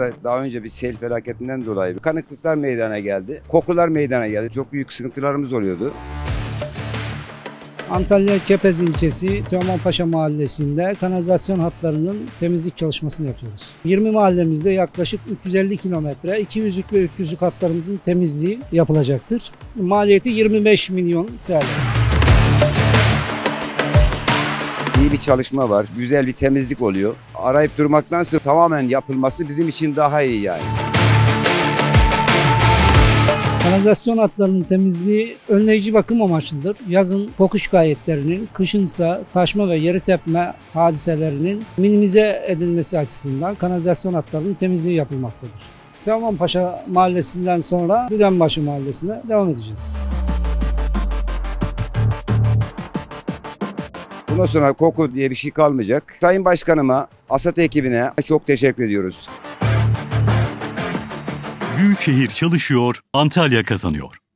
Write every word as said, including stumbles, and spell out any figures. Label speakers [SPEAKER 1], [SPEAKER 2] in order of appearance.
[SPEAKER 1] Burada daha önce bir sel felaketinden dolayı kanıklıklar meydana geldi. Kokular meydana geldi. Çok büyük sıkıntılarımız oluyordu.
[SPEAKER 2] Antalya Kepez ilçesi Teomanpaşa mahallesinde kanalizasyon hatlarının temizlik çalışmasını yapıyoruz. yirmi mahallemizde yaklaşık üç yüz elli kilometre iki yüzlük ve üç yüzlük hatlarımızın temizliği yapılacaktır. Maliyeti yirmi beş milyon T L.
[SPEAKER 1] İyi bir çalışma var. Güzel bir temizlik oluyor. Arayıp durmaktansa tamamen yapılması bizim için daha iyi yani.
[SPEAKER 2] Kanalizasyon hatlarının temizliği önleyici bakım amaçlıdır. Yazın koku şikayetlerinin, kışınsa taşma ve yeri tepme hadiselerinin minimize edilmesi açısından kanalizasyon hatlarının temizliği yapılmaktadır. Teomanpaşa mahallesinden sonra Düdenbaşı mahallesine devam edeceğiz.
[SPEAKER 1] Bundan sonra koku diye bir şey kalmayacak. Sayın Başkanıma, ASAT ekibine çok teşekkür ediyoruz.
[SPEAKER 3] Büyükşehir çalışıyor, Antalya kazanıyor.